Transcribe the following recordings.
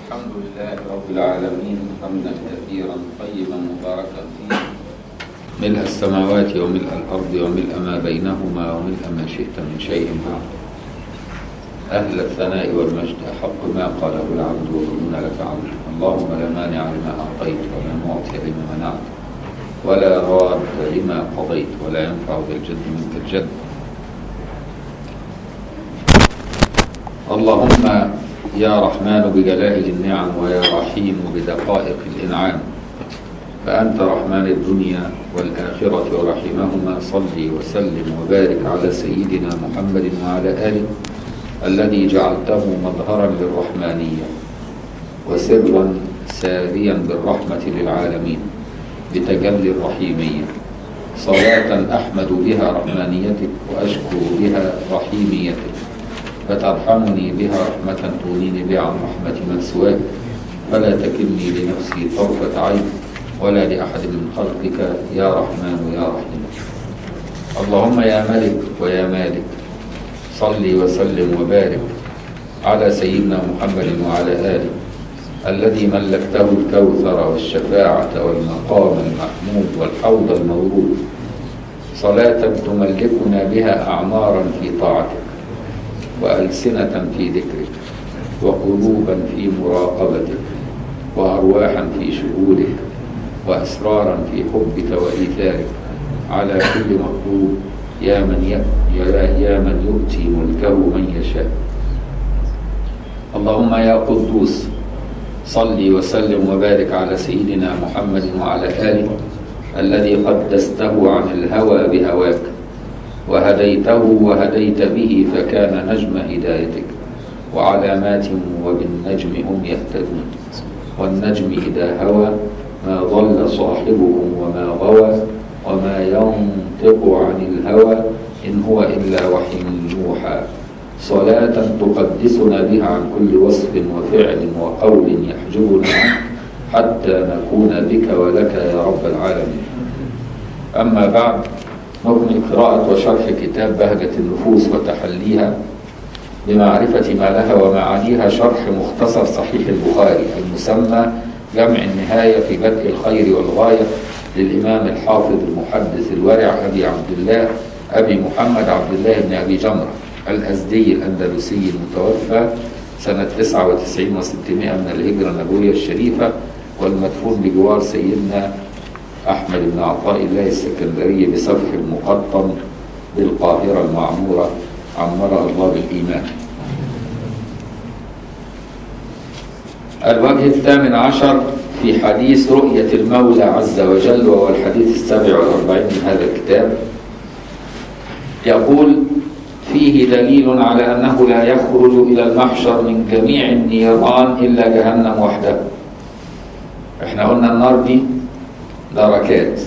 الحمد لله رب العالمين حمدا كثيرا طيبا مباركا فيه ملء السماوات وملء الأرض وملء ما بينهما وملء ما شئت من شيء بعد. أهل الثناء والمجد أحق ما قاله العبد وكلنا لك عبد. اللهم لا مانع لما أعطيت ولا معطي لما منعت ولا راد لما قضيت ولا ينفع ذا الجد منك الجد. اللهم يا رحمن بجلائل النعم ويا رحيم بدقائق الإنعام، فأنت رحمن الدنيا والآخرة ورحمهما، صل وسلم وبارك على سيدنا محمد وعلى آله الذي جعلته مظهرا للرحمانية وسرا ساريا بالرحمة للعالمين بتجلي الرحيمية، صلاة أحمد بها رحمانيتك وأشكر بها رحيميتك، فترحمني بها رحمة تغنيني بها عن رحمة من سواك، فلا تكلني لنفسي طرفة عين ولا لأحد من خلقك يا رحمن يا رحيم. اللهم يا ملك ويا مالك صل وسلم وبارك على سيدنا محمد وعلى آله الذي ملكته الكوثر والشفاعة والمقام المحمود والحوض المورود، صلاة تملكنا بها أعمارا في طاعتك وألسنة في ذكرك وقلوبا في مراقبتك وأرواحا في شهودك وأسرارا في حبك وإيثارك على كل مطلوب يا من يؤتي ملكه من يشاء. اللهم يا قدوس صل وسلم وبارك على سيدنا محمد وعلى آله الذي قدسته عن الهوى بهواك وهديته وهديت به فكان نجم هدايتك وعلامات وبالنجم هم يهتدون، والنجم إذا هوى ما ضل صاحبكم وما غوى وما ينطق عن الهوى إن هو إلا وحي يوحى، صلاة تقدسنا بها عن كل وصف وفعل وقول يحجبنا عنك حتى نكون بك ولك يا رب العالمين. أما بعد، نكمل قراءة وشرح كتاب بهجة النفوس وتحليها بمعرفة ما لها ومعانيها، شرح مختصر صحيح البخاري المسمى جمع النهاية في بدء الخير والغاية للإمام الحافظ المحدث الورع أبي محمد عبد الله بن أبي جمرة الأزدي الأندلسي المتوفى سنة 99 و600 من الهجرة النبوية الشريفة، والمدفون بجوار سيدنا أحمد بن عطاء الله السكندري بسفح المقطم بالقاهرة المعمورة عمرها الله بالإيمان. الوجه 18 في حديث رؤية المولى عز وجل، وهو الحديث 47 من هذا الكتاب. يقول: فيه دليل على أنه لا يخرج إلى المحشر من جميع النيران إلا جهنم وحده. احنا قلنا النار دي دركات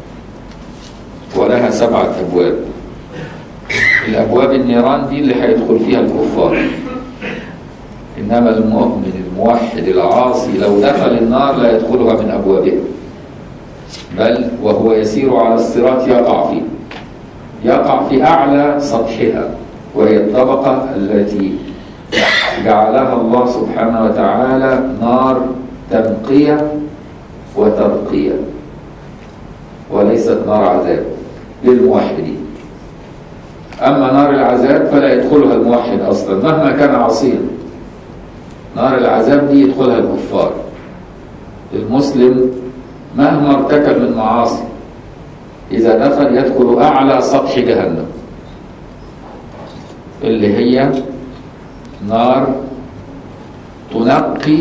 ولها 7 أبواب. الأبواب النيران دي اللي هيدخل فيها الكفار، إنما المؤمن الموحد العاصي لو دخل النار لا يدخلها من أبوابها، بل وهو يسير على الصراط يقع في أعلى سطحها، وهي الطبقة التي جعلها الله سبحانه وتعالى نار تنقية وترقية، وليست نار عذاب للموحدين. أما نار العذاب فلا يدخلها الموحد أصلا مهما كان عصيا. نار العذاب دي يدخلها الكفار. المسلم مهما ارتكب من معاصي إذا دخل يدخل أعلى سطح جهنم، اللي هي نار تنقي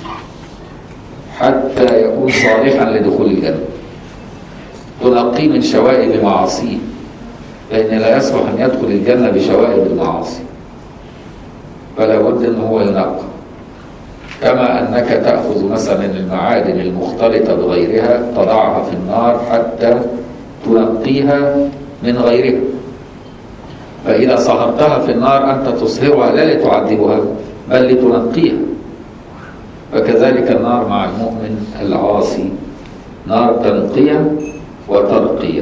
حتى يكون صالحا لدخول الجنة، تنقي من شوائب معاصيه، لأن لا يصلح أن يدخل الجنة بشوائب المعاصي، فلا بد أن هو ينقى. كما أنك تأخذ مثلا المعادن المختلطة بغيرها تضعها في النار حتى تنقيها من غيرها، فإذا صهرتها في النار أنت تصهرها لا لتعذبها بل لتنقيها. فكذلك النار مع المؤمن العاصي نار تنقية وترقية،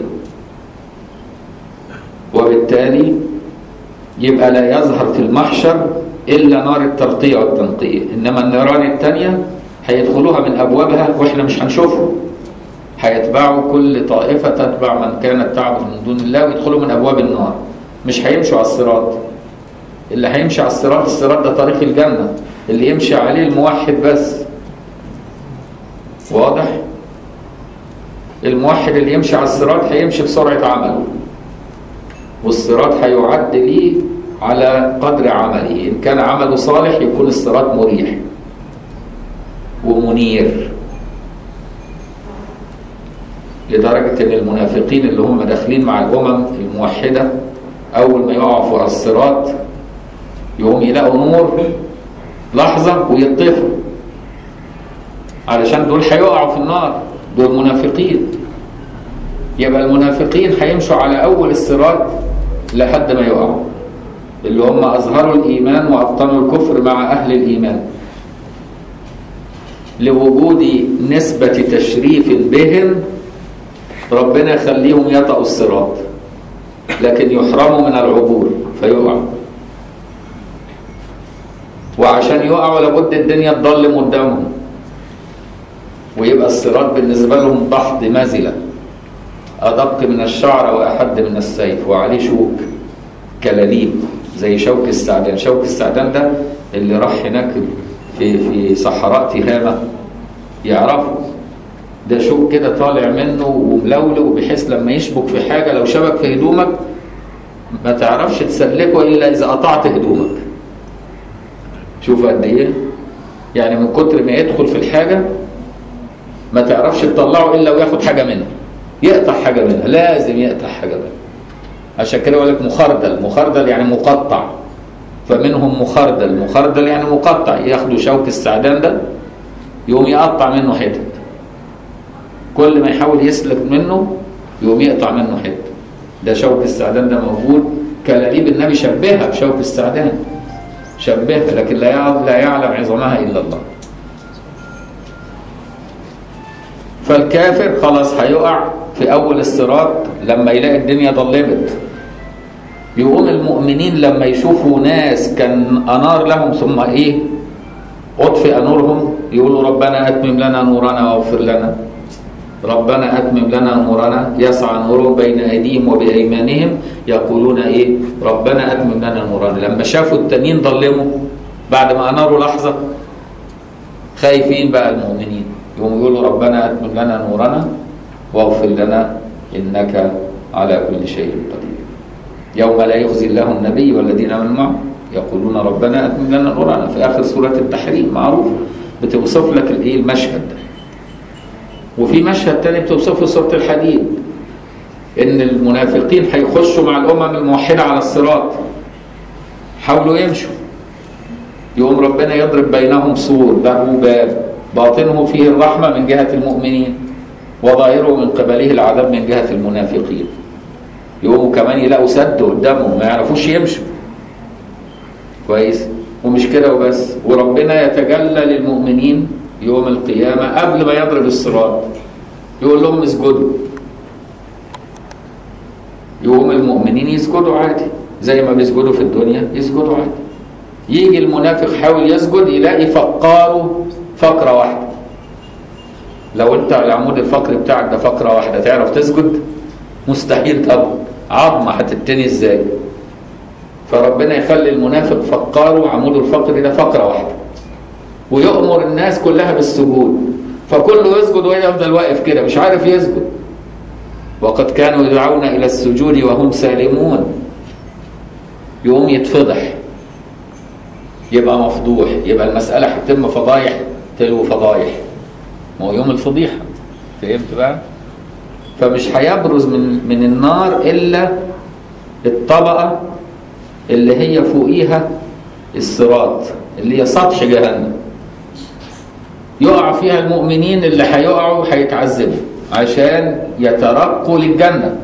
وبالتالي يبقى لا يظهر في المحشر إلا نار الترقية والتنقية، إنما النيران التانية هيدخلوها من أبوابها وإحنا مش هنشوفهم. هيتبعوا كل طائفة تتبع من كانت تعبد من دون الله ويدخلوا من أبواب النار، مش هيمشوا على الصراط. اللي هيمشي على الصراط، الصراط ده طريق الجنة اللي يمشي عليه الموحد بس. واضح؟ الموحد اللي يمشي على الصراط هيمشي بسرعة عمله، والصراط هيعد ليه على قدر عمله. إن كان عمله صالح يكون الصراط مريح ومنير، لدرجة إن المنافقين اللي هم داخلين مع الأمم الموحدة أول ما يقعوا على الصراط يقوم يلاقوا نور لحظة ويطفوا، علشان دول هيقعوا في النار، دول منافقين. يبقى المنافقين هيمشوا على أول الصراط لحد ما يقعوا، اللي هم أظهروا الإيمان وأبطنوا الكفر مع أهل الإيمان، لوجود نسبة تشريف بهم ربنا يخليهم يطأوا الصراط، لكن يحرموا من العبور فيقعوا. وعشان يقعوا لابد الدنيا تضلم قدامهم، ويبقى الصراط بالنسبة لهم ضحض مزلة أدق من الشعر وأحد من السيف، وعليه شوك كلاليب زي شوك السعدان. شوك السعدان ده اللي راح هناك في صحراء تهامة يعرفوا، ده شوك كده طالع منه وملولو، بحيث لما يشبك في حاجة لو شبك في هدومك ما تعرفش تسلكه إلا إذا قطعت هدومك. شوف قد إيه يعني، من كتر ما يدخل في الحاجة ما تعرفش تطلعه إلا وياخد حاجة منها، يقطع حاجة منها، لازم يقطع حاجة منها. عشان كده يقول لك مخردل. مخردل يعني مقطع، فمنهم مخردل. مخردل يعني مقطع، ياخدوا شوك السعدان ده يقوم يقطع منه حتت، كل ما يحاول يسلك منه يقوم يقطع منه حته. ده شوك السعدان ده موجود، كلاليب النبي شبهها بشوك السعدان، شبهها، لكن لا يعلم عظمها الا الله. فالكافر خلاص هيقع في اول الصراط لما يلاقي الدنيا ضلمت. يقوم المؤمنين لما يشوفوا ناس كان انار لهم ثم ايه اطفئ نورهم يقولوا ربنا اتمم لنا نورنا واغفر لنا، ربنا اتمم لنا نورنا. يسعى نورهم بين ايديهم وبايمانهم يقولون ايه ربنا اتمم لنا نورنا. لما شافوا التانيين ضلموا بعد ما اناروا لحظه خايفين بقى المؤمنين، يقوموا يقولوا ربنا اتمم لنا نورنا واغفر لنا انك على كل شيء قدير. يوم لا يخزي الله النبي والذين امنوا معه يقولون ربنا اتمم لنا نورنا، في اخر سوره التحريم معروف بتوصف لك الايه المشهد ده. وفي مشهد تاني بتوصفه سوره الحديد، ان المنافقين هيخشوا مع الامم الموحده على الصراط، حاولوا يمشوا، يقوم ربنا يضرب بينهم سور له باب باطنه فيه الرحمه من جهه المؤمنين وظاهره من قبله العذاب من جهه المنافقين. يقوموا كمان يلاقوا سد قدامهم ما يعرفوش يمشوا كويس. ومش كده وبس، وربنا يتجلى للمؤمنين يوم القيامة قبل ما يضرب الصراط يقول لهم اسجدوا، يقوم المؤمنين يسجدوا عادي زي ما بيسجدوا في الدنيا، يسجدوا عادي. يجي المنافق حاول يسجد يلاقي فقاره فقرة واحدة. لو انت العمود الفقري بتاعك ده فقرة واحدة تعرف تسجد؟ مستحيل طبعا، عظمة هتتني ازاي؟ فربنا يخلي المنافق فقاره عموده الفقري ده فقرة واحدة ويؤمر الناس كلها بالسجود، فكله يسجد ويفضل واقف كده مش عارف يسجد. وقد كانوا يدعون إلى السجود وهم سالمون، يقوم يتفضح، يبقى مفضوح، يبقى المسألة هتتم فضايح تلو فضايح، ما هو يوم الفضيحة. فهمت بقى؟ فمش هيبرز من النار إلا الطبقة اللي هي فوقيها الصراط اللي هي سطح جهنم، يقع فيها المؤمنين اللي هيقعوا هيتعذبوا عشان يترقوا للجنة.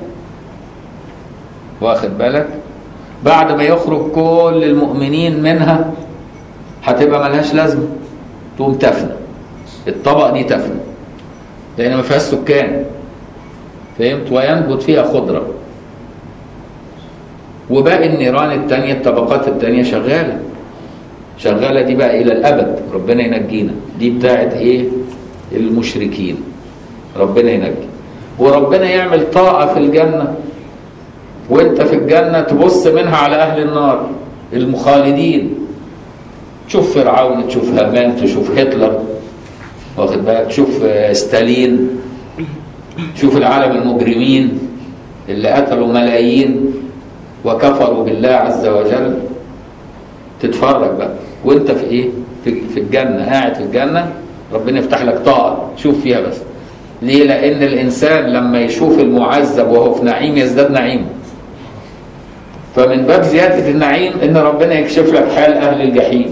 واخد بالك؟ بعد ما يخرج كل المؤمنين منها هتبقى ملهاش لازمة، تقوم تفنى، الطبقة دي تفنى لأن ما فيهاش سكان. فهمت؟ وينبت فيها خضرة، وباقي النيران التانية الطبقات التانية شغالة شغالة دي بقى إلى الأبد، ربنا ينجينا. دي بتاعت إيه؟ المشركين، ربنا ينجي. وربنا يعمل طاقة في الجنة، وانت في الجنة تبص منها على أهل النار المخالدين. تشوف فرعون، تشوف هامان، تشوف هتلر، واخد بالك، تشوف ستالين، تشوف العالم المجرمين اللي قتلوا ملايين وكفروا بالله عز وجل. تتفرج بقى وانت في ايه؟ في الجنة، قاعد في الجنة، ربنا يفتح لك طاقة تشوف فيها بس. ليه؟ لأن الإنسان لما يشوف المعذب وهو في نعيم يزداد نعيمه. فمن باب زيادة النعيم إن ربنا يكشف لك حال أهل الجحيم.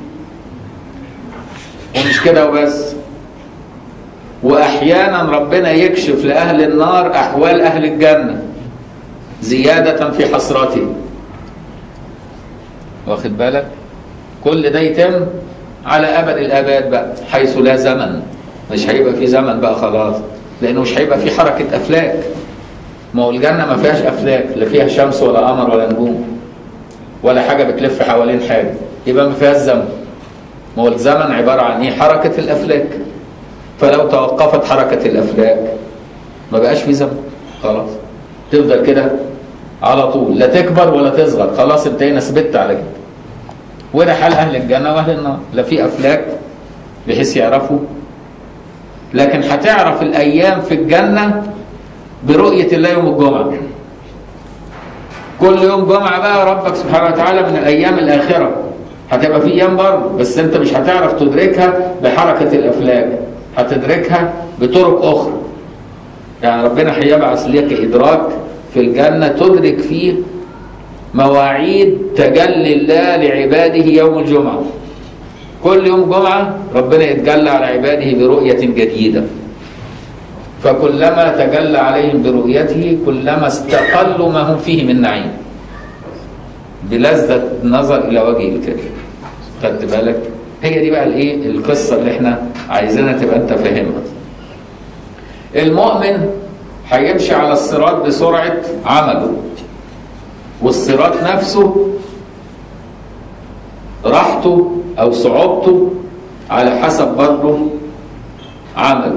ومش كده وبس، وأحيانا ربنا يكشف لأهل النار أحوال أهل الجنة زيادة في حسرته، واخد بالك. كل ده يتم على أبد الآباد بقى، حيث لا زمن. مش هيبقى في زمن بقى خلاص، لأنه مش هيبقى في حركة أفلاك. ما هو الجنة ما فيهاش أفلاك، لا فيها شمس ولا قمر ولا نجوم ولا حاجة بتلف حوالين حاجة، يبقى ما فيهاش زمن. ما هو الزمن عبارة عن إيه؟ حركة الأفلاك. فلو توقفت حركة الأفلاك ما بقاش في زمن خلاص، تفضل كده على طول، لا تكبر ولا تصغر، خلاص انتهينا، ثبت على كده. وده حال أهل الجنة وأهل النار، لا في أفلاك بحيث يعرفوا. لكن هتعرف الأيام في الجنة برؤية الله يوم الجمعة. كل يوم جمعة بقى ربك سبحانه وتعالى من الأيام الآخرة. هتبقى في أيام برضه، بس أنت مش هتعرف تدركها بحركة الأفلاك، هتدركها بطرق أخرى. يعني ربنا هيبعث لك إدراك في الجنة تدرك فيه مواعيد تجلي الله لعباده يوم الجمعة. كل يوم جمعة ربنا يتجلى على عباده برؤية جديدة، فكلما تجلى عليهم برؤيته كلما استقلوا ما هم فيه من نعيم بلذة النظر إلى وجه الكريم. خدت بالك؟ هي دي بقى الايه؟ القصة اللي احنا عايزينها تبقى انت فاهمها. المؤمن هيمشي على الصراط بسرعة عمله، والصراط نفسه راحته أو صعوبته على حسب برضه عمله.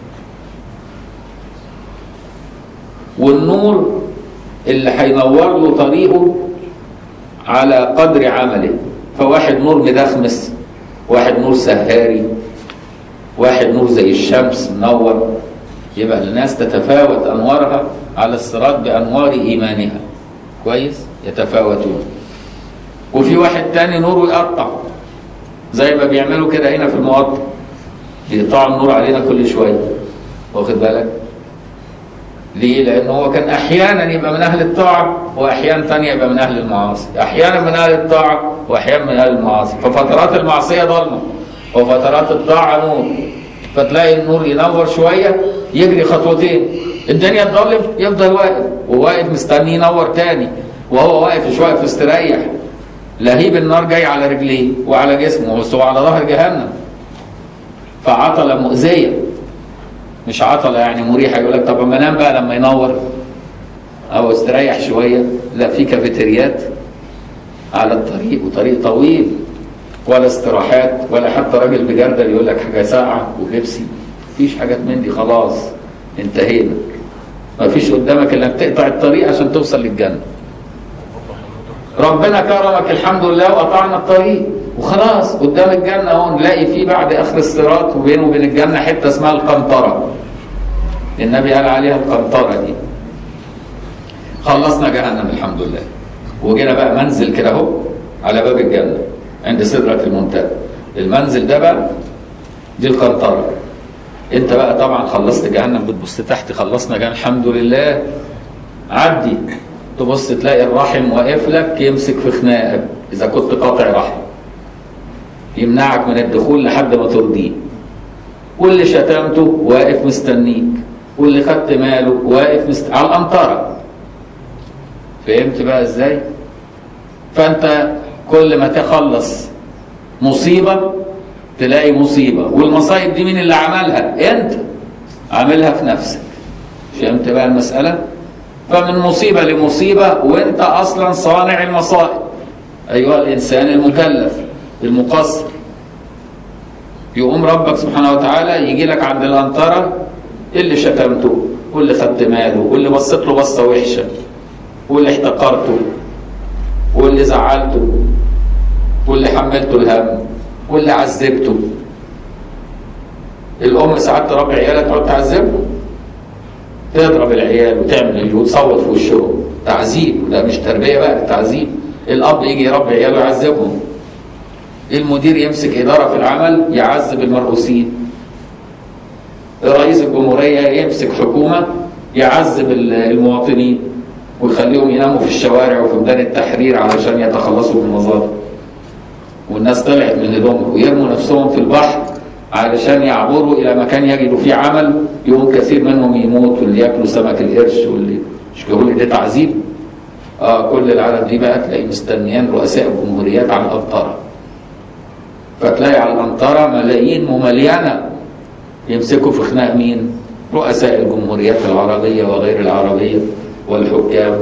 والنور اللي هينور له طريقه على قدر عمله. فواحد نور مدخمس، واحد نور سهاري، واحد نور زي الشمس منور. يبقى الناس تتفاوت أنوارها على الصراط بأنوار إيمانها، كويس؟ يتفاوتون. وفي واحد تاني نوره يقطع زي ما بيعملوا كده هنا في المواطن، يقطعوا النور علينا كل شوية، واخد بالك؟ ليه؟ لأنه هو كان أحيانا يبقى من أهل الطاعة وأحيانا تانية يبقى من أهل المعاصي، أحيانا من أهل الطاعة وأحيانا من أهل المعاصي. ففترات المعصية ضلمة وفترات الطاعة نور. فتلاقي النور ينور شوية يجري خطوتين، الدنيا تضلم يفضل واقف، وواقف مستني ينور تاني، وهو واقف مش واقف مستريح. لهيب النار جاي على رجليه وعلى جسمه، بس هو على ظهر جهنم. فعطلة مؤذية، مش عطلة يعني مريحة. يقول لك طب اما انام بقى لما ينور او استريح شوية. لا، في كافيتريات على الطريق، وطريق طويل، ولا استراحات، ولا حتى راجل بجردل يقول لك حاجة ساعة وبيبسي. مفيش حاجات من دي، خلاص انتهينا. مفيش قدامك الا انك تقطع الطريق عشان توصل للجنة. ربنا كرمك الحمد لله وقطعنا الطريق وخلاص قدام الجنة اهو. نلاقي فيه بعد اخر الصراط وبينه وبين الجنة حتة اسمها القنطرة. النبي قال عليها القنطرة دي. خلصنا جهنم الحمد لله، وجينا بقى منزل كده اهو على باب الجنة عند سدرة المنتهى. المنزل ده بقى دي القنطرة. انت بقى طبعا خلصت جهنم، بتبص تحت، خلصنا جهنم الحمد لله، عدي تبص تلاقي الرحم واقف لك يمسك في خناقك اذا كنت قاطع رحم، يمنعك من الدخول لحد ما ترضيه. واللي شتمته واقف مستنيك، واللي خدت ماله واقف على القنطرة. فهمت بقى ازاي؟ فانت كل ما تخلص مصيبة تلاقي مصيبة، والمصايب دي مين اللي عملها؟ انت عاملها في نفسك. فهمت بقى المسألة؟ فمن مصيبة لمصيبة وانت اصلا صانع المصائب، ايها الانسان المكلف. المقصر. يقوم ربك سبحانه وتعالى يجي لك عند الأنطرة اللي شتمته واللي خدت ماله واللي بصيت له بصة وحشة واللي احتقرته واللي زعلته واللي حملته الهم واللي عذبته. الأم ساعات تربي عيالها تقعد تعذبهم، تضرب العيال وتعمل وتصوت في وشهم، تعذيب. وده مش تربية بقى، تعذيب. الأب يجي يربي عياله ويعذبهم. المدير يمسك إدارة في العمل يعذب المرؤوسين. رئيس الجمهورية يمسك حكومة يعذب المواطنين ويخليهم يناموا في الشوارع وفي ميدان التحرير علشان يتخلصوا من المظاهر. والناس طلعت من هدومهم ويرموا نفسهم في البحر علشان يعبروا إلى مكان يجدوا فيه عمل، يوم كثير منهم يموت واللي ياكلوا سمك القرش واللي مش بيقولوا ده تعذيب. كل العالم دي بقى تلاقي مستنيان رؤساء الجمهوريات على الأنطرة. فتلاقي على الأنطرة ملايين مملينة يمسكوا في خناق مين؟ رؤساء الجمهوريات العربية وغير العربية والحكام.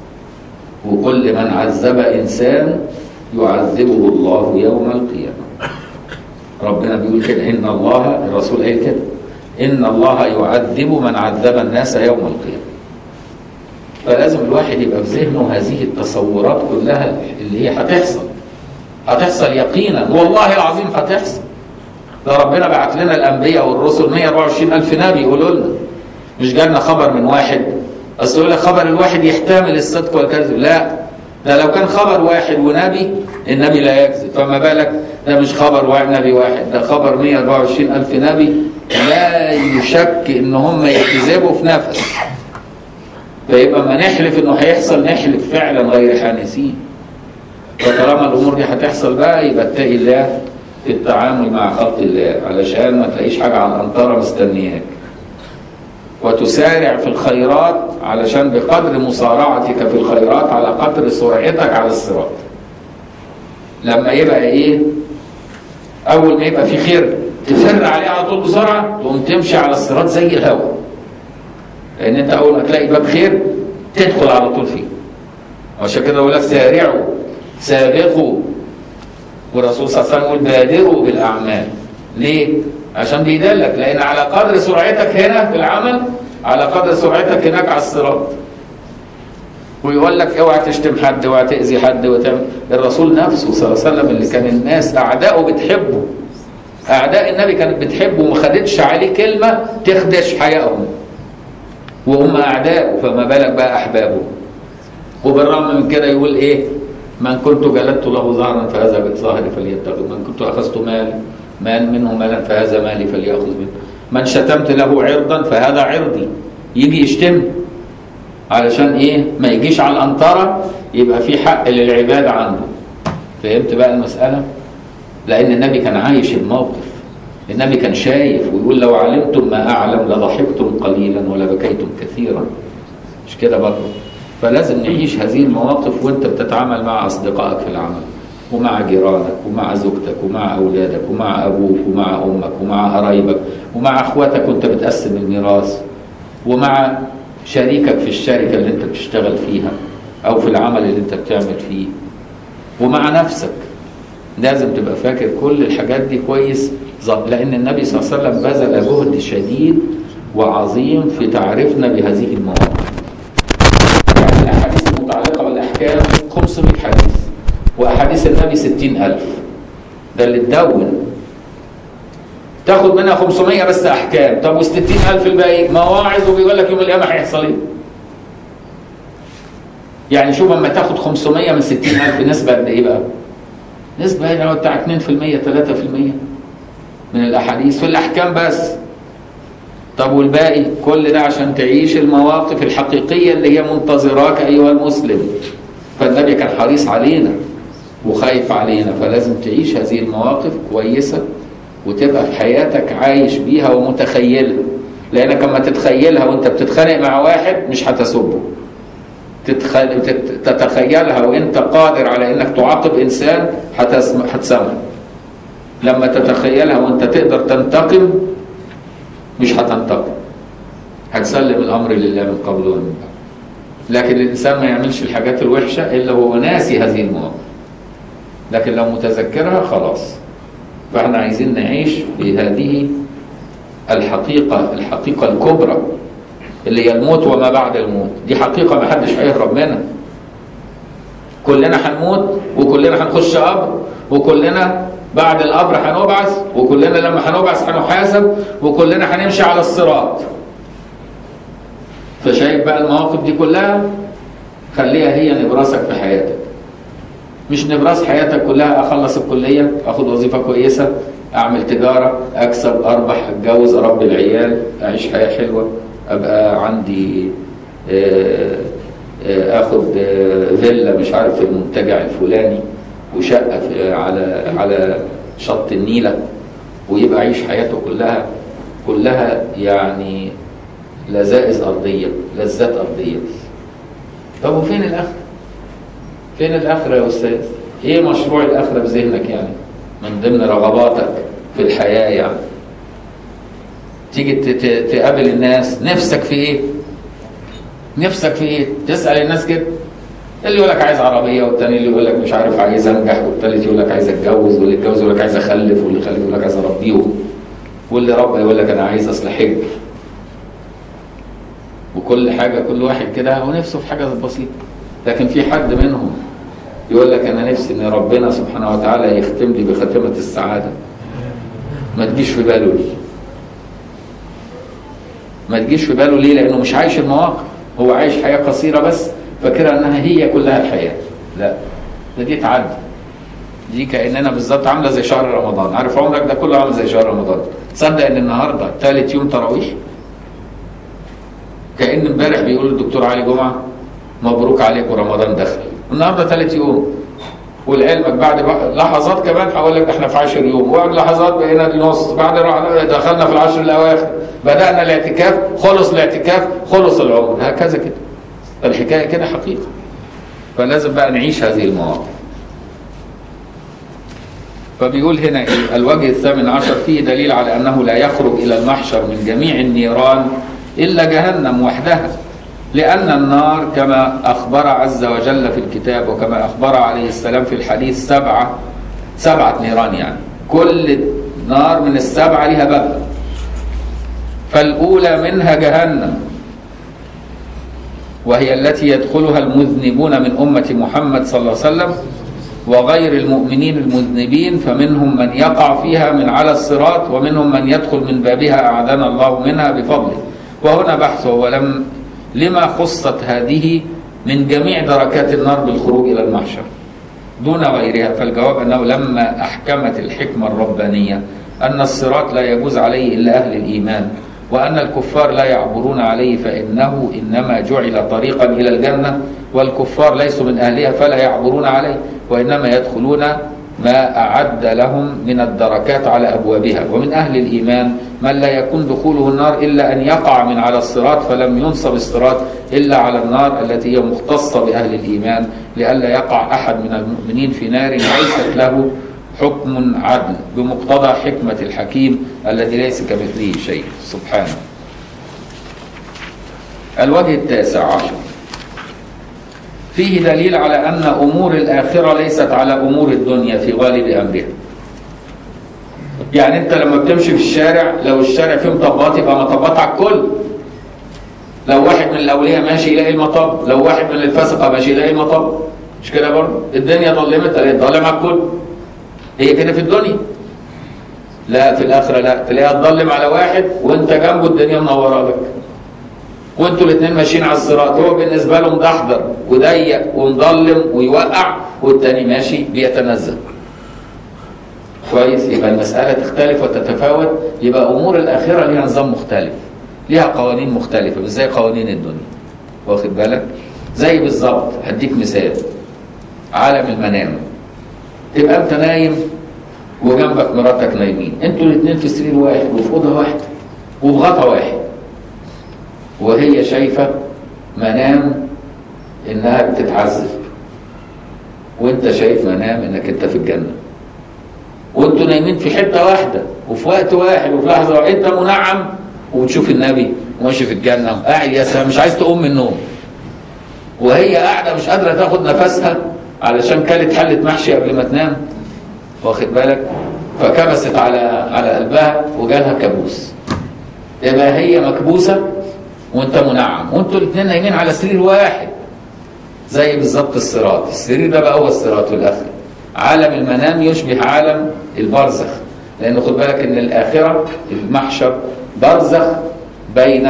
وكل من عذب إنسان يعذبه الله يوم القيامة. ربنا بيقول كده، إن الله، الرسول قال كده، إن الله يعذب من عذب الناس يوم القيامة. فلازم الواحد يبقى في ذهنه هذه التصورات كلها اللي هي هتحصل يقينا، والله العظيم هتحصل. ده ربنا بعت لنا الأنبياء والرسل 124,000 نبي يقولوا لنا، مش جالنا خبر من واحد. أصل يقول لك خبر الواحد يحتمل الصدق والكذب، لا، ده لو كان خبر واحد ونبي النبي لا يكذب، فما بالك ده مش خبر واحد نبي واحد، ده خبر 124,000 نبي لا يشك إن هم يكذبوا في نفس. فيبقى ما نحلف إنه هيحصل نحلف فعلا غير حانسين. فطالما الأمور دي هتحصل بقى يبقى اتقي الله في التعامل مع خلق الله علشان ما تلاقيش حاجة على الأنطرة مستنياك. وتسارع في الخيرات علشان بقدر مسارعتك في الخيرات على قدر سرعتك على الصراط. لما يبقى ايه؟ اول ما يبقى في خير تفر عليه على طول بسرعه، تقوم تمشي على الصراط زي الهواء. لان انت اول ما تلاقي باب خير تدخل على طول فيه. عشان كده يقول لك سارعوا سابقوا، والرسول صلى الله عليه وسلم يقول بادروا بالاعمال. ليه؟ عشان بيدلك، لان على قدر سرعتك هنا في العمل على قدر سرعتك هناك على الصراط. ويقول لك اوعى تشتم حد، اوعى تاذي حد، وتعمل. الرسول نفسه صلى الله عليه وسلم اللي كان الناس اعداؤه بتحبه، اعداء النبي كانت بتحبه وما خدتش عليه كلمه تخدش حيائهم، وهم اعداؤه، فما بالك بقى احبابه. وبالرغم من كده يقول ايه؟ من كنت جلدت له ظهرا فهذا بالظاهر فليتخذ، من كنت اخذت مال منه مالا فهذا مالي فليأخذ منه، من شتمت له عرضا فهذا عرضي. يجي يشتم علشان ايه؟ ما يجيش على الأنطرة يبقى في حق للعباد عنده. فهمت بقى المسألة؟ لأن النبي كان عايش الموقف، النبي كان شايف، ويقول لو علمتم ما أعلم لضحكتم قليلا ولبكيتم كثيرا. مش كده برضه؟ فلازم نعيش هذه المواقف وانت بتتعامل مع أصدقائك في العمل، ومع جيرانك، ومع زوجتك، ومع أولادك، ومع أبوك، ومع أمك، ومع قرايبك، ومع أخواتك وانت بتقسم الميراث، ومع شريكك في الشركة اللي انت بتشتغل فيها أو في العمل اللي انت بتعمل فيه، ومع نفسك. لازم تبقى فاكر كل الحاجات دي كويس، لأن النبي صلى الله عليه وسلم بذل جهد شديد وعظيم في تعريفنا بهذه المواقف. يعني الأحاديث المتعلقة بالأحكام 500 حديث، وأحاديث النبي 60,000. ده اللي تدون تاخد منها 500 بس أحكام. طب و60,000 الباقي مواعظ، وبيقول لك يوم القيامة هيحصل إيه؟ يعني شوف اما تاخد 500 من 60,000 نسبة قد إيه بقى؟ نسبة هنا لو بتاع 2% 3% من الأحاديث في الأحكام بس. طب والباقي؟ كل ده عشان تعيش المواقف الحقيقية اللي هي منتظراك أيها المسلم. فالنبي كان حريص علينا وخايف علينا، فلازم تعيش هذه المواقف كويسة وتبقى في حياتك عايش بيها ومتخيلها. لأنك لما تتخيلها وانت بتتخانق مع واحد مش هتسبه، تتخيلها وانت قادر على انك تعاقب انسان هتسامحه. لما تتخيلها وانت تقدر تنتقم مش هتنتقم، هتسلم الامر لله من قبل ومن بعد. لكن الانسان ما يعملش الحاجات الوحشه الا هو ناسي هذه المواقف. لكن لو متذكرها خلاص. فاحنا عايزين نعيش بهذه الحقيقة الكبرى اللي هي الموت وما بعد الموت. دي حقيقة ما حدش هيهرب منها. كلنا هنموت، وكلنا هنخش قبر، وكلنا بعد القبر هنبعث، وكلنا لما هنبعث هنحاسب، وكلنا هنمشي على الصراط. فشايف بقى المواقف دي كلها خليها هي نبراسك في حياتك. مش نبراس حياتك كلها اخلص الكليه، اخد وظيفه كويسه، اعمل تجاره، اكسب، اربح، اتجوز، اربي العيال، اعيش حياه حلوه، ابقى عندي اخد فيلا مش عارف في المنتجع الفلاني، وشقه على شط النيله، ويبقى عيش حياته كلها يعني لذائذ ارضيه، لذات ارضيه. طب وفين الاخره؟ فين الاخره يا استاذ؟ ايه مشروع الاخره بذهنك يعني؟ من ضمن رغباتك في الحياه يعني. تيجي تقابل الناس، نفسك في ايه؟ نفسك في ايه؟ تسال الناس كده، اللي يقول لك عايز عربيه، والتاني اللي يقول لك مش عارف عايز انجح، والتالت يقول لك عايز اتجوز، واللي اتجوز يقول لك عايز اخلف، واللي خلف يقول لك عايز اربيهم، واللي ربى يقول لك انا عايز اصل حج. وكل حاجه كل واحد كده هو نفسه في حاجه بسيطه. لكن في حد منهم يقول لك انا نفسي ان ربنا سبحانه وتعالى يختم لي بخاتمه السعاده. ما تجيش في باله ليه؟ ما تجيش في باله ليه؟ لانه مش عايش المواقف. هو عايش حياه قصيره بس فاكرها انها هي كلها الحياه. لا، ده دي تعدي. دي كاننا بالظبط عامله زي شهر رمضان. عارف عمرك ده كله عامل زي شهر رمضان. تصدق ان النهارده ثالث يوم تراويح؟ كأن امبارح بيقول الدكتور علي جمعه مبروك عليكم رمضان دخل. النهارده ثالث يوم. ولعلمك بعد لحظات كمان هقول لك احنا في 10 يوم، وبعد لحظات بقينا النص، بعد دخلنا في العشر الاواخر، بدأنا الاعتكاف، خلص الاعتكاف، خلص العمر، هكذا كده. الحكايه كده حقيقه. فلازم بقى نعيش هذه المواقف. فبيقول هنا ايه؟ الوجه الثامن عشر فيه دليل على انه لا يخرج الى المحشر من جميع النيران الا جهنم وحدها، لأن النار كما أخبر عز وجل في الكتاب وكما أخبر عليه السلام في الحديث سبعة نيران، يعني كل نار من السبعة لها باب. فالأولى منها جهنم، وهي التي يدخلها المذنبون من أمة محمد صلى الله عليه وسلم وغير المؤمنين المذنبين، فمنهم من يقع فيها من على الصراط، ومنهم من يدخل من بابها أعاذنا الله منها بفضله. وهنا بحث هو لما خصت هذه من جميع دركات النار بالخروج إلى المحشر دون غيرها؟ فالجواب أنه لما أحكمت الحكمة الربانية أن الصراط لا يجوز عليه إلا أهل الإيمان، وأن الكفار لا يعبرون عليه فإنه إنما جعل طريقا إلى الجنة، والكفار ليسوا من أهلها فلا يعبرون عليه، وإنما يدخلون ما أعد لهم من الدركات على أبوابها. ومن أهل الإيمان من لا يكون دخوله النار إلا أن يقع من على الصراط، فلم ينصب الصراط إلا على النار التي هي مختصة بأهل الإيمان، لئلا يقع أحد من المؤمنين في نار ليست له حكم عدل بمقتضى حكمة الحكيم الذي ليس كمثله شيء سبحانه. الوجه التاسع عشر فيه دليل على أن أمور الآخرة ليست على أمور الدنيا في غالب أمرها. يعني أنت لما بتمشي في الشارع، لو الشارع فيه مطبات يبقى مطبات على الكل. لو واحد من الأولياء ماشي يلاقي المطب، لو واحد من الفسقة ماشي يلاقي المطب. مش كده برضه؟ الدنيا ظلمت، ظلم على الكل. هي كده في الدنيا. لا، في الآخرة لا، تلاقيها تظلم على واحد وأنت جنبه الدنيا منورة لك. وانتوا الاثنين ماشيين على الصراط، هو بالنسبه له مدحضر وضيق ومظلم ويوقع، والتاني ماشي بيتنزل. كويس؟ يبقى المساله تختلف وتتفاوت. يبقى امور الاخره ليها نظام مختلف، ليها قوانين مختلفه، مش زي قوانين الدنيا. واخد بالك؟ زي بالظبط، هديك مثال. عالم المنام، تبقى انت نايم وجنبك مراتك نايمين، انتوا الاثنين في سرير واحد وفي اوضه واحده وفي غطا واحد، وهي شايفة منام انها بتتعذب، وانت شايف منام انك انت في الجنة، وانتوا نايمين في حتة واحدة وفي وقت واحد وفي لحظة واحدة. انت منعم وبتشوف النبي ماشي في الجنة قاعد يا سلام مش عايز تقوم من النوم، وهي قاعدة مش قادرة تاخد نفسها علشان كلت حلة محشي قبل ما تنام، واخد بالك؟ فكبست على قلبها وجالها كابوس. يبقى هي مكبوسة وانت منعم، وانتوا الاثنين نايمين على سرير واحد. زي بالظبط الصراط، السرير ده بقى هو الصراط والآخرة. عالم المنام يشبه عالم البرزخ، لأنه خد بالك إن الآخرة المحشر برزخ بين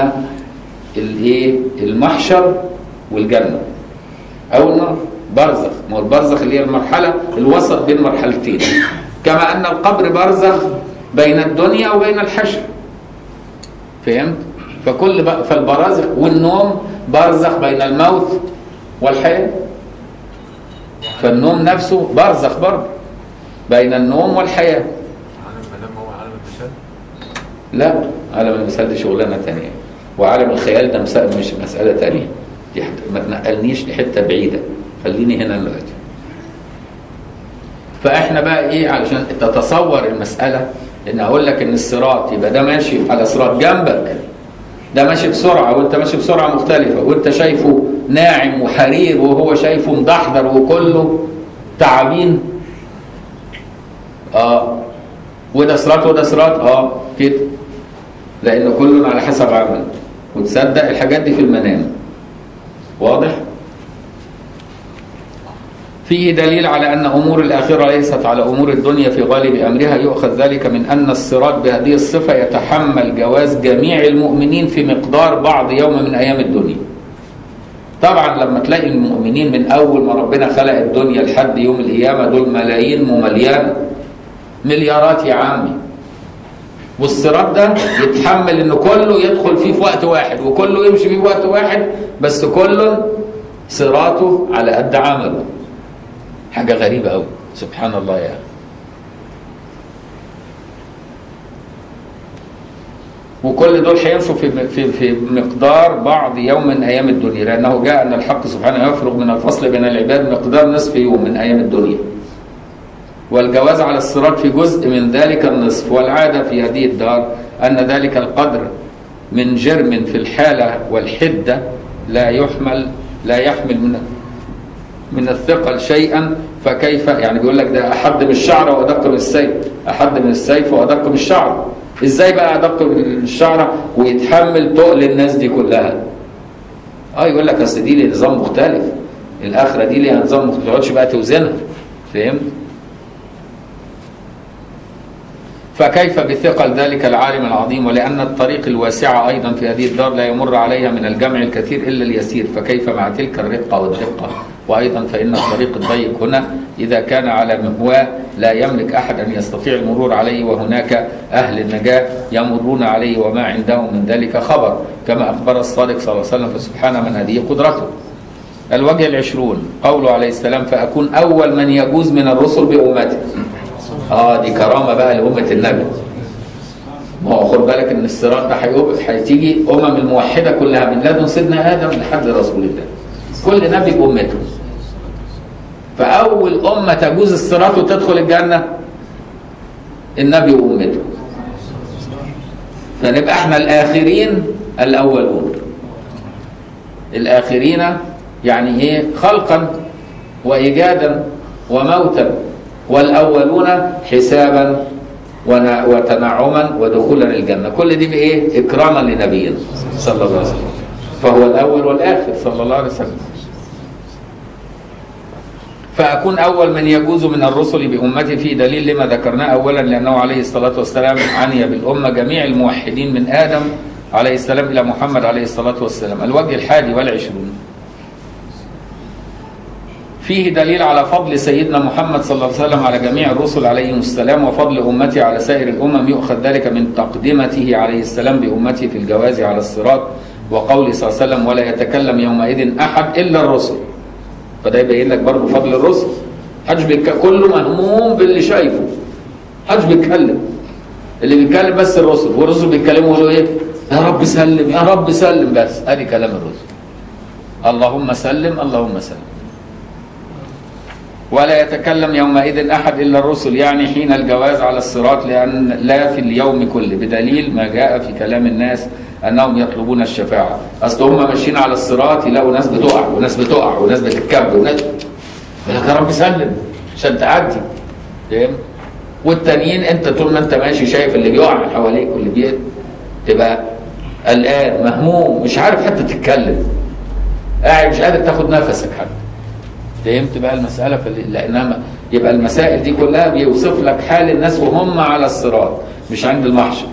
المحشر والجنة أو النار. برزخ، ما هو البرزخ اللي هي المرحلة الوسط بين مرحلتين، كما أن القبر برزخ بين الدنيا وبين الحشر. فهمت؟ فالبرازخ، والنوم برزخ بين الموت والحياة. فالنوم نفسه برزخ برضه بين النوم والحياة. عالم المنام هو عالم المثال؟ لا، عالم المثال دي شغلانة تانية، وعالم الخيال ده مش مسألة تانية. دي ما تنقلنيش لحتة بعيدة، خليني هنا دلوقتي. فاحنا بقى ايه علشان تتصور المسألة، ان اقول لك ان الصراط يبقى ده ماشي على صراط جنبك، ده ماشي بسرعة وانت ماشي بسرعة مختلفة، وانت شايفه ناعم وحرير وهو شايفه مدحضر وكله تعابين. وده صراط وده صراط كده، لان كل على حسب عمل. وتصدق الحاجات دي في المنام. واضح؟ فيه دليل على أن أمور الآخرة ليست على أمور الدنيا في غالب أمرها. يؤخذ ذلك من أن الصراط بهذه الصفة يتحمل جواز جميع المؤمنين في مقدار بعض يوم من أيام الدنيا. طبعا لما تلاقي المؤمنين من أول ما ربنا خلق الدنيا لحد يوم القيامة دول ملايين ممليان، مليارات يا عمي، والصراط ده يتحمل إن كله يدخل فيه في وقت واحد وكله يمشي فيه في وقت واحد، بس كل صراطه على قد عمله. حاجة غريبة أوي، سبحان الله يا أخي. وكل دول هيمشوا في مقدار بعض يوم من أيام الدنيا، لأنه جاء أن الحق سبحانه يفرغ من الفصل بين العباد مقدار نصف يوم من أيام الدنيا، والجواز على الصراط في جزء من ذلك النصف. والعادة في هذه الدار أن ذلك القدر من جرم في الحالة والحدة لا يحمل من الثقل شيئا، فكيف يعني بيقول لك ده أحد من الشعر وأدق من السيف، أحد من السيف وأدق من الشعر. إزاي بقى أدق من الشعر ويتحمل تقل الناس دي كلها؟ يقول لك أصل دي ليه نظام مختلف، الآخرة دي ليها نظام مختلف، ما تقعدش بقى توزنها. فهمت؟ فكيف بثقل ذلك العالم العظيم؟ ولأن الطريق الواسعة أيضا في هذه الدار لا يمر عليها من الجمع الكثير إلا اليسير، فكيف مع تلك الرقة والدقة؟ وأيضا فإن الطريق الضيق هنا إذا كان على مهواه لا يملك أحد أن يستطيع المرور عليه، وهناك أهل النجاة يمرون عليه وما عندهم من ذلك خبر، كما أخبر الصادق صلى الله عليه وسلم، فسبحان من هذه قدرته. الوجه 20 قوله عليه السلام: فأكون أول من يجوز من الرسل بأمته. دي كرامة بقى لأمة النبي. ما هو خد بالك إن الصراط ده هتيجي الموحدة كلها من لدن سيدنا آدم لحد رسول الله، كل نبي بأمته. فأول أمة تجوز الصراط وتدخل الجنة النبي وأمته، فنبقى احنا الآخرين الأولون. الآخرين يعني إيه؟ خلقا وإيجادا وموتا، والأولون حسابا وتنعما ودخولا الجنة. كل دي بإيه؟ إكراما لنبينا صلى الله عليه وسلم، فهو الأول والآخر صلى الله عليه وسلم. فأكون أول من يجوز من الرسل بأمتي في دليل لما ذكرناه أولا، لأنه عليه الصلاة والسلام عني بالأمة جميع الموحدين من آدم عليه السلام إلى محمد عليه الصلاة والسلام. الوجه 21 فيه دليل على فضل سيدنا محمد صلى الله عليه وسلم على جميع الرسل عليهم السلام، وفضل أمته على سائر الأمم. يؤخذ ذلك من تقدمته عليه السلام بأمته في الجواز على الصراط، وقوله صلى الله عليه وسلم: ولا يتكلم يومئذ أحد إلا الرسل. فده يبين لك برضه فضل الرسل. كله مهموم باللي شايفه، حدش بيتكلم، اللي بيتكلم بس الرسل، والرسل بيتكلموا يقولوا ايه؟ يا رب سلم يا رب سلم، بس ادي كلام الرسل. اللهم سلم اللهم سلم. ولا يتكلم يومئذ أحد إلا الرسل، يعني حين الجواز على الصراط، لأن لا في اليوم كله، بدليل ما جاء في كلام الناس أنهم يطلبون الشفاعة. أصل هم ماشيين على الصراط يلاقوا ناس بتقع وناس بتقع وناس بتتكب وناس، يقول لك يا رب سلم عشان تعدي. فاهم؟ والتانيين انت طول ما انت ماشي شايف اللي بيقع حواليك واللي تبقى قلقان مهموم مش عارف حتى تتكلم، قاعد مش قادر تاخد نفسك حتى. فهمت بقى المسألة؟ لأنها يبقى المسائل دي كلها بيوصف لك حال الناس وهم على الصراط مش عند المحشر.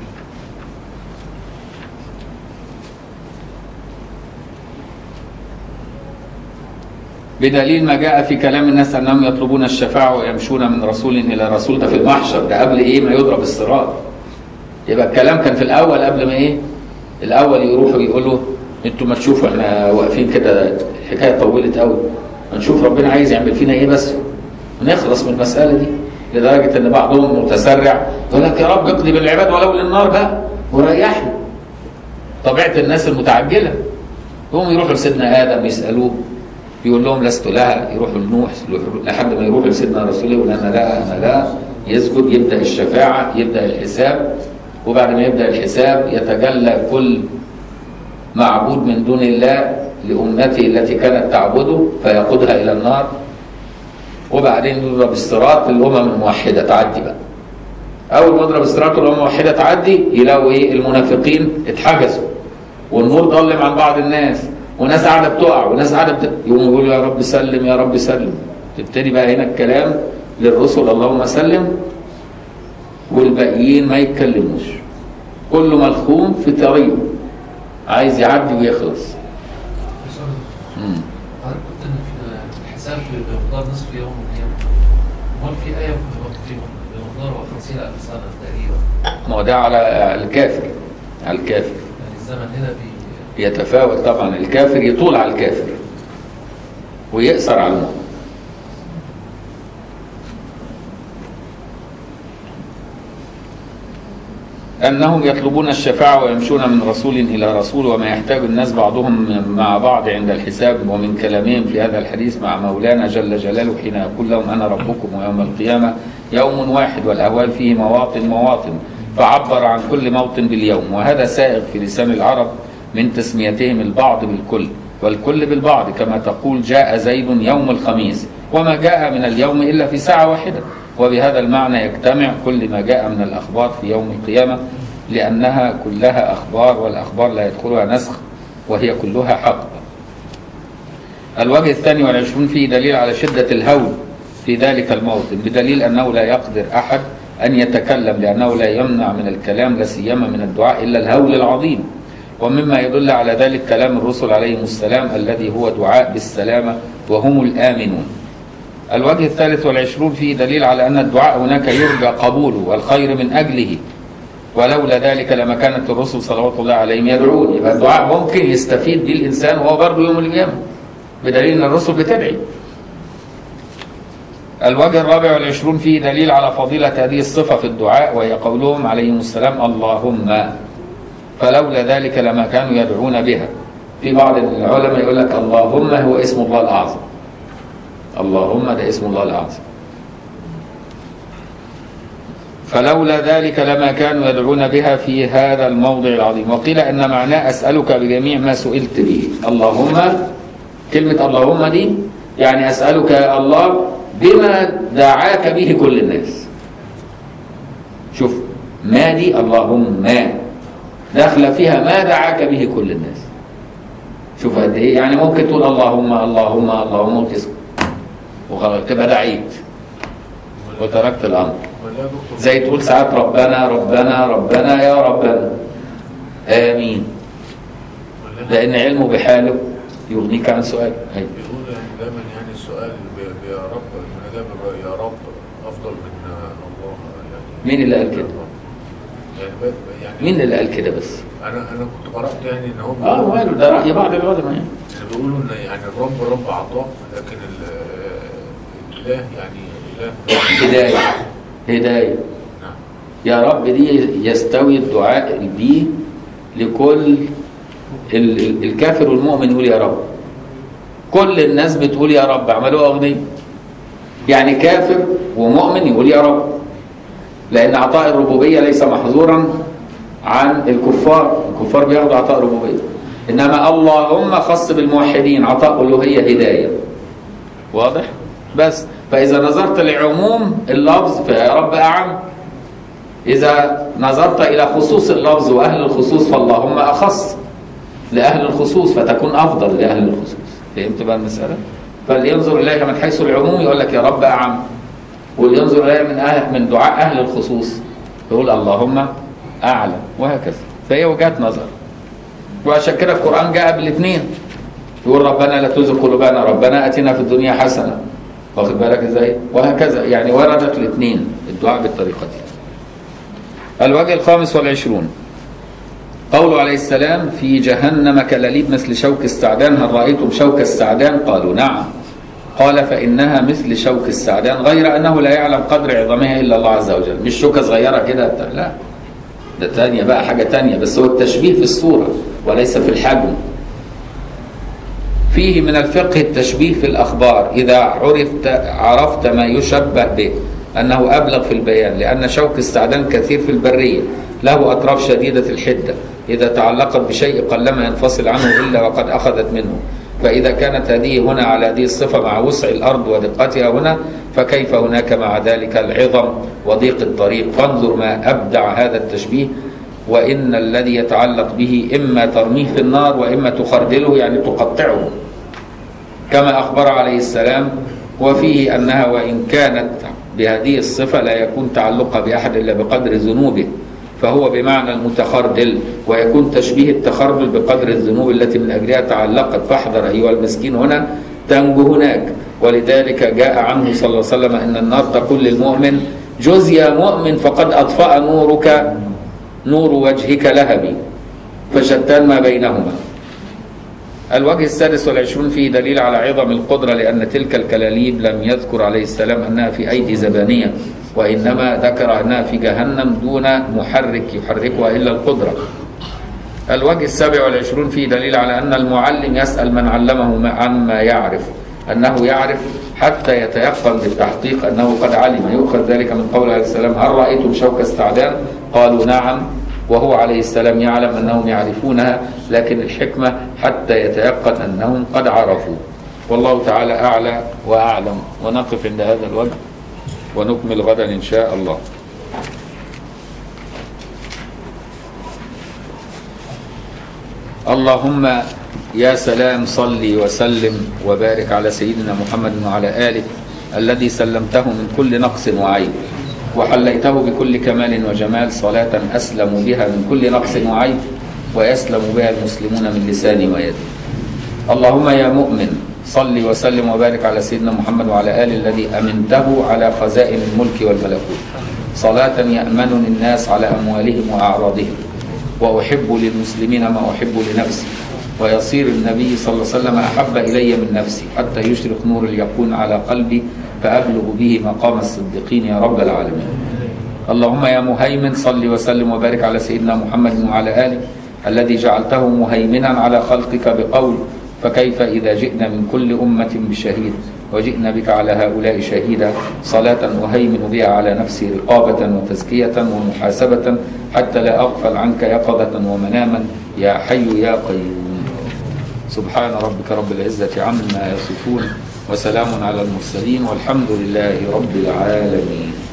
بدليل ما جاء في كلام الناس أنهم يطلبون الشفاعة ويمشون من رسول إلى رسول، ده في المحشر، ده قبل إيه ما يضرب الصراط. يبقى الكلام كان في الأول قبل ما إيه؟ الأول يروحوا يقولوا انتوا ما تشوفوا احنا واقفين كده الحكايه طولت قوي، ما نشوف ربنا عايز يعمل فينا ايه بس ونخلص من المساله دي. لدرجه ان بعضهم متسرع يقول لك يا رب اقضي بالعباد ولو للنار بقى وريحنا. طبيعه الناس المتعجله. هم يروحوا لسيدنا ادم يسالوه يقول لهم لست لها، يروحوا لنوح لحد ما يروحوا لسيدنا رسول يقول انا لا يسجد، يبدا الشفاعه، يبدا الحساب. وبعد ما يبدا الحساب يتجلى كل معبود من دون الله لأمته التي كانت تعبده فيقودها إلى النار. وبعدين يضرب الصراط للأمم الموحدة تعدي بقى. أول ما يضرب الصراط للأمم الموحدة تعدي يلاقوا إيه؟ المنافقين اتحجزوا والنور ضلم عن بعض الناس وناس قاعدة بتقع وناس قاعدة يقوموا يقولوا يا رب سلم يا رب سلم. تبتدي بقى هنا الكلام للرسل اللهم سلم، والباقيين ما يتكلموش، كله ملخوم في طريقه عايز يعدي ويخلص. حضرتك قلت ان في الحساب بمقدار نصف يوم من ايام، امال في ايه بمقدار 50,000 سنه تقريبا؟ ما هو ده على الكافر، على الكافر يعني الزمن هنا يتفاوت طبعا. الكافر يطول على الكافر ويقصر على المؤمن. أنهم يطلبون الشفاعة ويمشون من رسول إلى رسول، وما يحتاج الناس بعضهم مع بعض عند الحساب. ومن كلامهم في هذا الحديث مع مولانا جل جلاله حين يقول لهم أنا ربكم ويوم القيامة يوم واحد والأهوال فيه مواطن فعبر عن كل موطن باليوم. وهذا سائغ في لسان العرب من تسميتهم البعض بالكل والكل بالبعض، كما تقول جاء زيد يوم الخميس وما جاء من اليوم إلا في ساعة واحدة. وبهذا المعنى يجتمع كل ما جاء من الأخبار في يوم القيامة، لأنها كلها أخبار، والأخبار لا يدخلها نسخ وهي كلها حق. الوجه 22 فيه دليل على شدة الهول في ذلك الموطن، بدليل أنه لا يقدر أحد أن يتكلم، لأنه لا يمنع من الكلام لا سيما من الدعاء إلا الهول العظيم. ومما يدل على ذلك كلام الرسل عليهم السلام الذي هو دعاء بالسلامة وهم الآمنون. الوجه 23 فيه دليل على أن الدعاء هناك يرجى قبوله والخير من أجله، ولولا ذلك لما كانت الرسل صلوات الله عليهم يدعون. يبقى الدعاء ممكن يستفيد به الإنسان وهو برضه يوم القيامة، بدليل أن الرسل بتدعي. الوجه 24 فيه دليل على فضيلة هذه الصفة في الدعاء، وهي قولهم عليهم السلام اللهم، فلولا ذلك لما كانوا يدعون بها. في بعض العلماء يقول لك اللهم هو اسم الله الأعظم، اللهم ده اسم الله الأعظم، فلولا ذلك لما كانوا يدعون بها في هذا الموضع العظيم. وقيل إن معناه أسألك بجميع ما سئلت به. اللهم، كلمة اللهم دي يعني أسألك يا الله بما دعاك به كل الناس. شوف ما دي اللهم ما داخله فيها ما دعاك به كل الناس. شوف قد ايه، يعني ممكن تقول اللهم اللهم اللهم وتسكت وخلاص تبقى دعيت وتركت الامر. زي تقول ساعات ربنا ربنا ربنا يا ربنا امين، لان علمه بحاله يغنيك عن سؤال. بيقول دايما يعني السؤال يا رب، الاجابه يا رب افضل من الله. يعني مين اللي قال كده؟ يعني مين اللي قال كده بس؟ انا كنت قرات يعني ان هم ماله ده راي بعض العلماء يعني. بيقولوا ان يعني الرب عطاء، لكن الاله يعني اله هدايه. نعم. يا رب دي يستوي الدعاء بيه لكل الكافر والمؤمن يقول يا رب. كل الناس بتقول يا رب، عملوها اغنيه. يعني كافر ومؤمن يقول يا رب، لان عطاء الربوبيه ليس محظورا عن الكفار بياخدوا عطاء ربوبيه. انما اللهم خص بالموحدين عطاء الوهيه هدايه. واضح؟ بس. فإذا نظرت لعموم اللفظ فيا رب أعم، إذا نظرت إلى خصوص اللفظ وأهل الخصوص فاللهم أخص لأهل الخصوص فتكون أفضل لأهل الخصوص. فهمت بقى المسألة؟ فاللي ينظر إليها من حيث العموم يقول لك يا رب أعم، واللي ينظر إليها من دعاء أهل الخصوص يقول اللهم أعلم، وهكذا. فهي وجهات نظر. وعشان كده القرآن جاء بالاثنين، يقول ربنا لا تزغ قلوبنا، ربنا أتنا في الدنيا حسنة، واخد بالك ازاي؟ وهكذا، يعني وردت الاثنين الدعاء بالطريقة دي. الوجه 25 قوله عليه السلام في جهنم كلاليب مثل شوك السعدان، هل رأيتم شوك السعدان؟ قالوا نعم. قال فإنها مثل شوك السعدان غير أنه لا يعلم قدر عظمها إلا الله عز وجل. مش شوكة صغيرة كده، لا، ده تانية بقى، حاجة تانية، بس هو التشبيه في الصورة وليس في الحجم. فيه من الفقه التشبيه في الأخبار إذا عرفت ما يشبه به أنه أبلغ في البيان، لأن شوك السعدان كثير في البرية، له أطراف شديدة الحدة، إذا تعلقت بشيء قلما ينفصل عنه إلا وقد أخذت منه. فإذا كانت هذه هنا على هذه الصفة مع وسع الأرض ودقتها هنا، فكيف هناك مع ذلك العظم وضيق الطريق؟ فانظر ما أبدع هذا التشبيه. وإن الذي يتعلق به إما ترميه في النار وإما تخردله، يعني تقطعه، كما أخبر عليه السلام. وفيه أنها وإن كانت بهذه الصفة لا يكون تعلقها بأحد إلا بقدر ذنوبه، فهو بمعنى المتخردل، ويكون تشبيه التخردل بقدر الذنوب التي من أجلها تعلقت. فاحذر أيها المسكين هنا تنجو هناك. ولذلك جاء عنه صلى الله عليه وسلم إن النار تقول للمؤمن جز يا مؤمن فقد أطفأ نورك نور وجهك لهبي، فشتان ما بينهما. الوجه 26 فيه دليل على عظم القدرة، لأن تلك الكلاليب لم يذكر عليه السلام أنها في أيدي زبانية، وإنما ذكر أنها في جهنم دون محرك يحركها إلا القدرة. الوجه 27 فيه دليل على أن المعلم يسأل من علمه عما يعرف، أنه يعرف حتى يتيقن بالتحقيق أنه قد علم. يؤخذ ذلك من قول عليه السلام هل رأيتم شوك السعدان؟ قالوا نعم، وهو عليه السلام يعلم أنهم يعرفونها، لكن الحكمة حتى يتيقن أنهم قد عرفوا. والله تعالى أعلى وأعلم. ونقف عند هذا الوجه ونكمل غدا إن شاء الله. اللهم يا سلام صلي وسلم وبارك على سيدنا محمد وعلى آله الذي سلمته من كل نقص وعيب، وحليته بكل كمال وجمال، صلاة أسلم بها من كل نقص وعيب، ويسلم بها المسلمون من لساني ويدي. اللهم يا مؤمن صل وسلم وبارك على سيدنا محمد وعلى آله الذي أمنته على خزائن الملك والملكوت، صلاة يأمنني الناس على أموالهم وأعراضهم، وأحب للمسلمين ما أحب لنفسي، ويصير النبي صلى الله عليه وسلم أحب إلي من نفسي، حتى يشرق نور اليقين على قلبي فأبلغ به مقام الصديقين يا رب العالمين. اللهم يا مهيمن صل وسلم وبارك على سيدنا محمد وعلى آله الذي جعلته مهيمنا على خلقك بقول فكيف إذا جئنا من كل أمة بشهيد وجئنا بك على هؤلاء شهيدا، صلاة أهيمن بها على نفسي رقابة وتزكية ومحاسبة حتى لا أغفل عنك يقظة ومناما يا حي يا قيوم. سبحان ربك رب العزة عما يصفون، وسلام على المرسلين، والحمد لله رب العالمين.